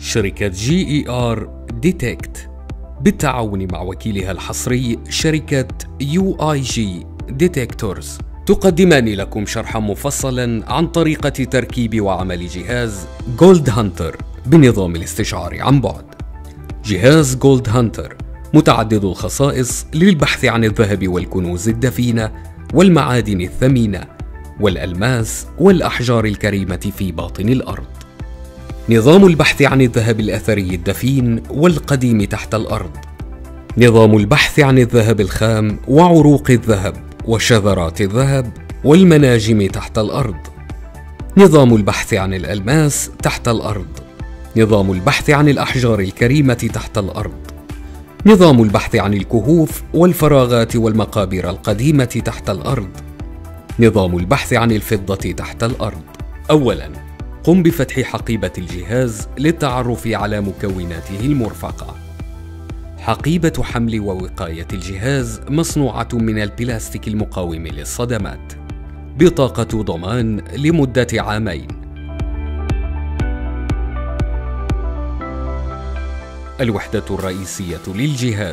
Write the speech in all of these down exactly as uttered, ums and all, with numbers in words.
شركة جي إي آر ديتكت بالتعاون مع وكيلها الحصري شركة يو آي جي ديتكتورز تقدمان لكم شرحا مفصلا عن طريقة تركيب وعمل جهاز جولد هانتر بنظام الاستشعار عن بعد. جهاز جولد هانتر متعدد الخصائص للبحث عن الذهب والكنوز الدفينة والمعادن الثمينة والألماس والأحجار الكريمة في باطن الأرض. نظام البحث عن الذهب الأثري الدفين والقديم تحت الأرض. نظام البحث عن الذهب الخام وعروق الذهب وشذرات الذهب والمناجم تحت الأرض. نظام البحث عن الألماس تحت الأرض. نظام البحث عن الأحجار الكريمة تحت الأرض. نظام البحث عن الكهوف والفراغات والمقابر القديمة تحت الأرض. نظام البحث عن الفضة تحت الأرض. أولاً، قم بفتح حقيبة الجهاز للتعرف على مكوناته المرفقة. حقيبة حمل ووقاية الجهاز مصنوعة من البلاستيك المقاوم للصدمات، بطاقة ضمان لمدة عامين. الوحدة الرئيسية للجهاز.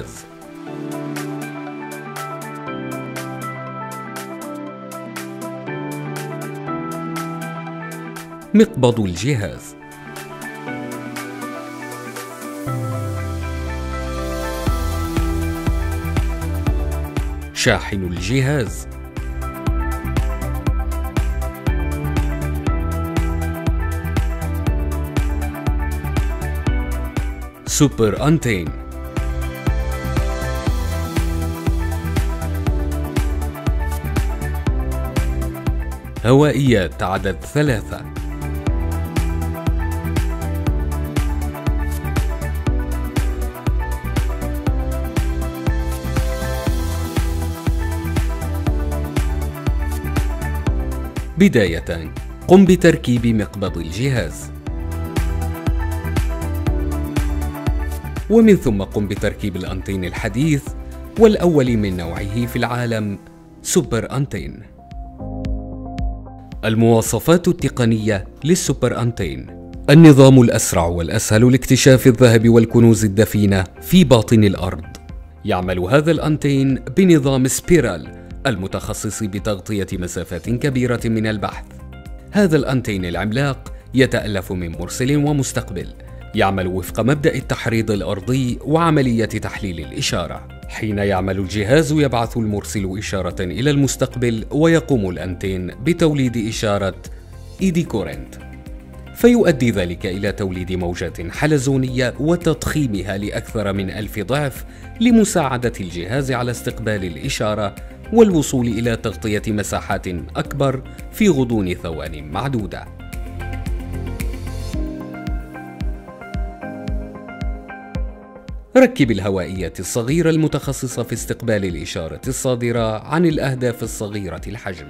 مقبض الجهاز. شاحن الجهاز. سوبر أنتين. هوائيات عدد ثلاثة. بداية، قم بتركيب مقبض الجهاز، ومن ثم قم بتركيب الأنتين الحديث والأول من نوعه في العالم، سوبر أنتين. المواصفات التقنية للسوبر أنتين: النظام الأسرع والأسهل لاكتشاف الذهب والكنوز الدفينة في باطن الأرض. يعمل هذا الأنتين بنظام سبيرال المتخصص بتغطية مسافات كبيرة من البحث. هذا الأنتين العملاق يتألف من مرسل ومستقبل، يعمل وفق مبدأ التحريض الأرضي وعملية تحليل الإشارة. حين يعمل الجهاز يبعث المرسل إشارة إلى المستقبل، ويقوم الأنتين بتوليد إشارة إيدي كورنت، فيؤدي ذلك إلى توليد موجات حلزونية وتضخيمها لأكثر من ألف ضعف لمساعدة الجهاز على استقبال الإشارة والوصول إلى تغطية مساحات أكبر في غضون ثوان معدودة. ركب الهوائيات الصغيرة المتخصصة في استقبال الإشارة الصادرة عن الأهداف الصغيرة الحجم.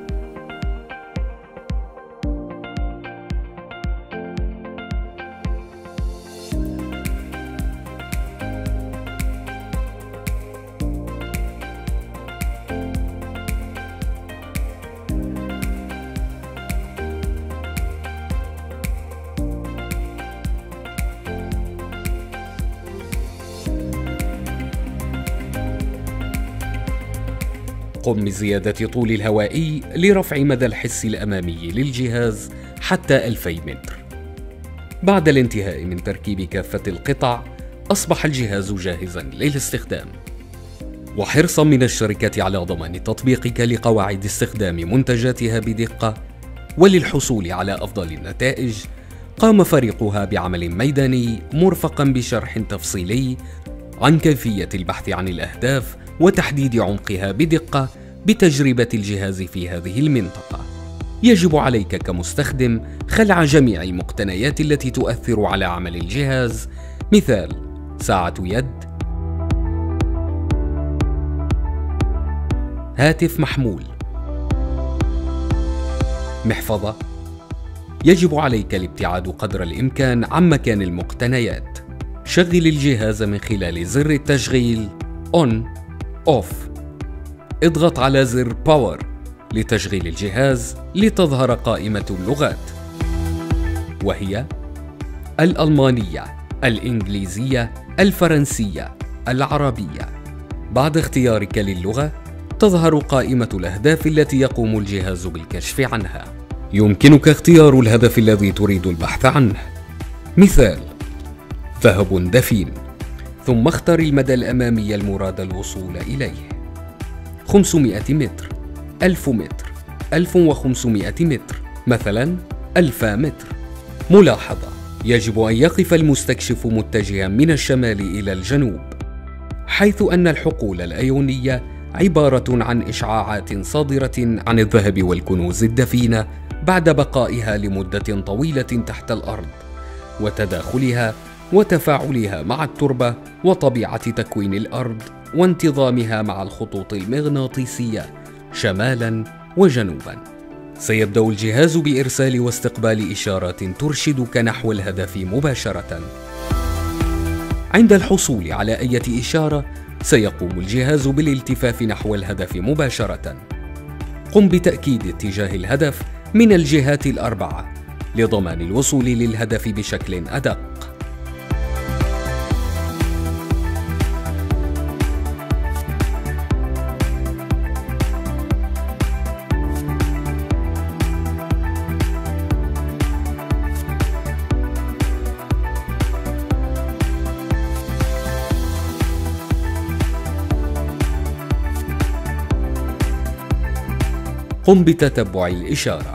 قم بزيادة طول الهوائي لرفع مدى الحس الأمامي للجهاز حتى ألفي متر. بعد الانتهاء من تركيب كافة القطع، أصبح الجهاز جاهزاً للاستخدام. وحرصاً من الشركة على ضمان تطبيقك لقواعد استخدام منتجاتها بدقة وللحصول على أفضل النتائج، قام فريقها بعمل ميداني مرفقاً بشرح تفصيلي عن كيفية البحث عن الأهداف وتحديد عمقها بدقة بتجربة الجهاز في هذه المنطقة. يجب عليك كمستخدم خلع جميع المقتنيات التي تؤثر على عمل الجهاز، مثال ساعة يد، هاتف محمول، محفظة. يجب عليك الابتعاد قدر الإمكان عن مكان المقتنيات. شغل الجهاز من خلال زر التشغيل On Off. اضغط على زر Power لتشغيل الجهاز لتظهر قائمة اللغات، وهي الألمانية، الإنجليزية، الفرنسية، العربية. بعد اختيارك للغة تظهر قائمة الأهداف التي يقوم الجهاز بالكشف عنها. يمكنك اختيار الهدف الذي تريد البحث عنه. مثال: ذهب دفين، ثم اختر المدى الأمامي المراد الوصول إليه: خمسمائة متر، ألف متر، ألف وخمسمائة متر، مثلا ألف متر. ملاحظة: يجب أن يقف المستكشف متجها من الشمال إلى الجنوب، حيث أن الحقول الأيونية عبارة عن إشعاعات صادرة عن الذهب والكنوز الدفينة بعد بقائها لمدة طويلة تحت الأرض، وتداخلها وتفاعلها مع التربة وطبيعة تكوين الأرض وانتظامها مع الخطوط المغناطيسية شمالاً وجنوباً. سيبدأ الجهاز بإرسال واستقبال إشارات ترشدك نحو الهدف مباشرة. عند الحصول على أي إشارة سيقوم الجهاز بالالتفاف نحو الهدف مباشرة. قم بتأكيد اتجاه الهدف من الجهات الأربعة لضمان الوصول للهدف بشكل أدق. قم بتتبع الإشارة.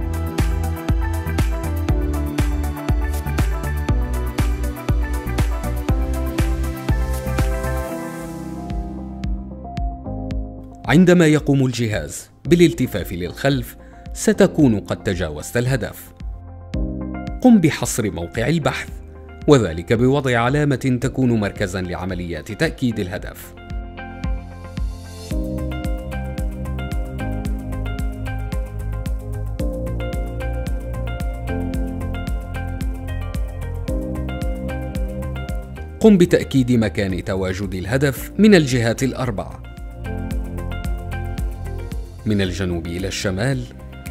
عندما يقوم الجهاز بالالتفاف للخلف ستكون قد تجاوزت الهدف. قم بحصر موقع البحث، وذلك بوضع علامة تكون مركزاً لعمليات تأكيد الهدف. قم بتأكيد مكان تواجد الهدف من الجهات الأربعة: من الجنوب إلى الشمال،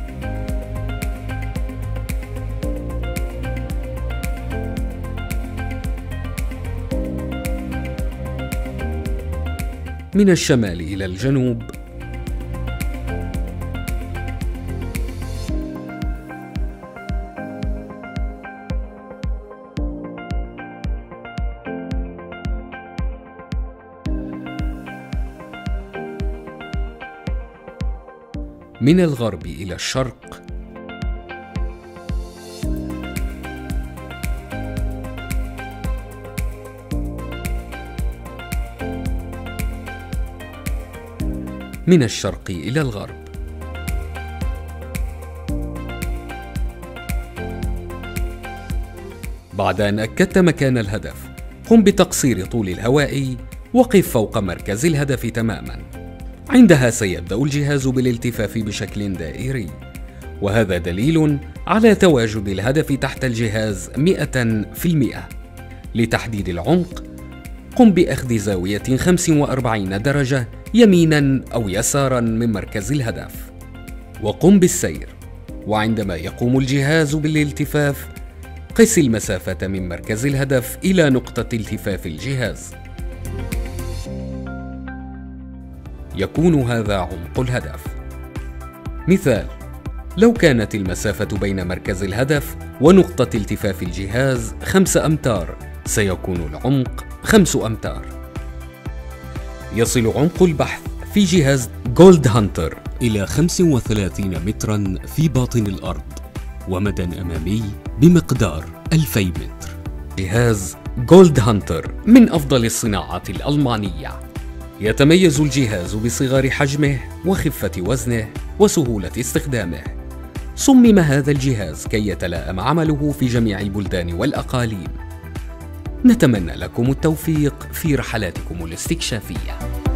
من الشمال إلى الجنوب، من الغرب إلى الشرق، من الشرق إلى الغرب. بعد أن أكدت مكان الهدف قم بتقصير طول الهواء، وقف فوق مركز الهدف تماماً. عندها سيبدأ الجهاز بالالتفاف بشكل دائري، وهذا دليل على تواجد الهدف تحت الجهاز مئة في المئة. لتحديد العمق قم بأخذ زاوية خمسة وأربعين درجة يميناً أو يساراً من مركز الهدف، وقم بالسير. وعندما يقوم الجهاز بالالتفاف قس المسافة من مركز الهدف إلى نقطة التفاف الجهاز. يكون هذا عمق الهدف. مثال: لو كانت المسافة بين مركز الهدف ونقطة التفاف الجهاز خمسة أمتار سيكون العمق خمسة أمتار. يصل عمق البحث في جهاز جولد هانتر إلى خمسة وثلاثين متراً في باطن الأرض، ومدى أمامي بمقدار ألفي متر. جهاز جولد هانتر من أفضل الصناعات الألمانية. يتميز الجهاز بصغر حجمه وخفة وزنه وسهولة استخدامه. صمم هذا الجهاز كي يتلائم عمله في جميع البلدان والأقاليم. نتمنى لكم التوفيق في رحلاتكم الاستكشافية.